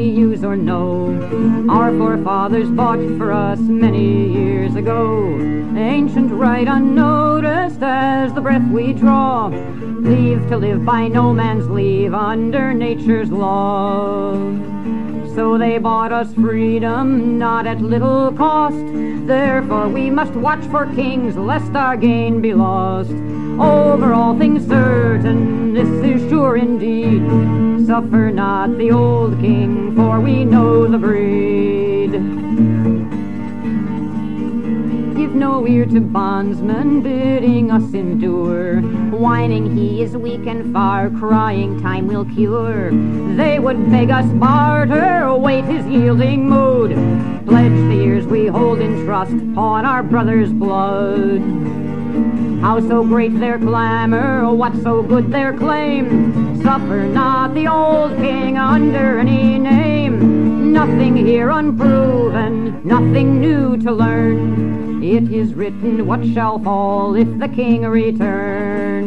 we use or know. Our forefathers bought for us many years ago. Ancient right unnoticed as the breath we draw. Leave to live by no man's leave under nature's law. So they bought us freedom, not at little cost. Therefore we must watch for kings, lest our gain be lost. Over all things certain, this is sure indeed. Suffer not the old king, for we know the breed. Give no ear to bondsmen bidding us endure, whining he is weak and far, crying time will cure. They would beg us barter, wait his yielding mood, pledge the years we hold in trust, pawn our brother's blood. How so great their clamor, what so good their claim? Suffer not the old king under any name. Nothing here unproven, nothing new to learn. It is written what shall fall if the king return.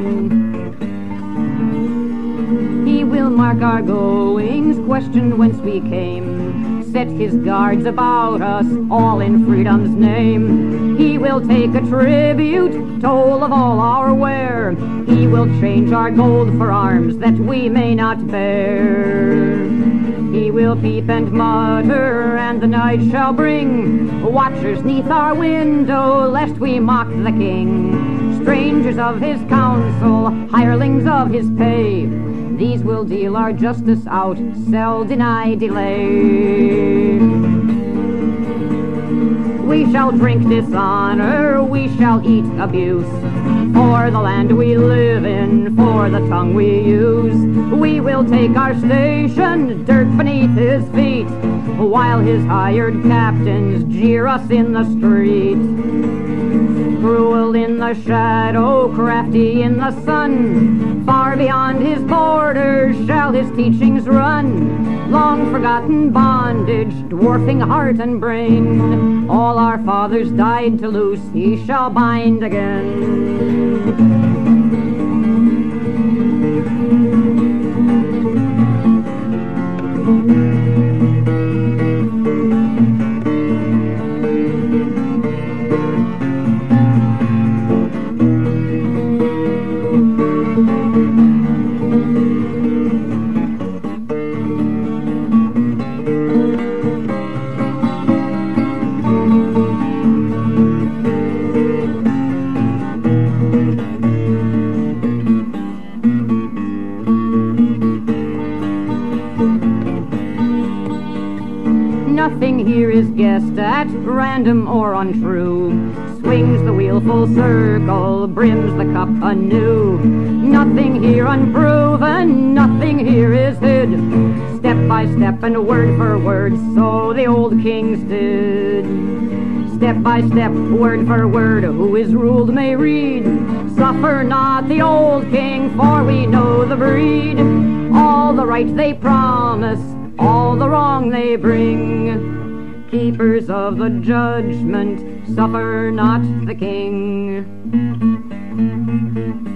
He will mark our goings, question whence we came, set his guards about us, all in freedom's name. He will take a tribute, toll of all our wear. He will change our gold for arms that we may not bear. He will peep and mutter, and the night shall bring watchers neath our window, lest we mock the king. Strangers of his counsel, hirelings of his pay, these will deal our justice out, sell, deny, delay. We shall drink dishonor, we shall eat abuse, for the land we live in, for the tongue we use. We will take our station, dirt beneath his feet, while his hired captains jeer us in the street. Cruel in the shadow, crafty in the sun, far beyond his borders shall his teachings run. Long forgotten bondage, dwarfing heart and brain, all our fathers died to loose, he shall bind again. Nothing here is guessed at, random or untrue. Swings the wheel full circle, brims the cup anew. Nothing here unproven, nothing here is hid. Step by step and word for word, so the old kings did. Step by step, word for word, who is ruled may read. Suffer not the old king, for we know the breed. All the right they promise, all the wrong they bring. Keepers of the judgment, suffer not the king.